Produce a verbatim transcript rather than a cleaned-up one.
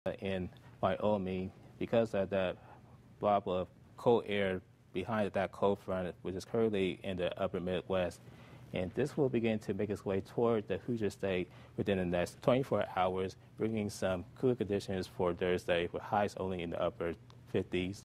in Wyoming because of that blob of cold air behind that cold front, which is currently in the upper Midwest. And this will begin to make its way toward the Hoosier State within the next twenty-four hours, bringing some cooler conditions for Thursday with highs only in the upper fifties.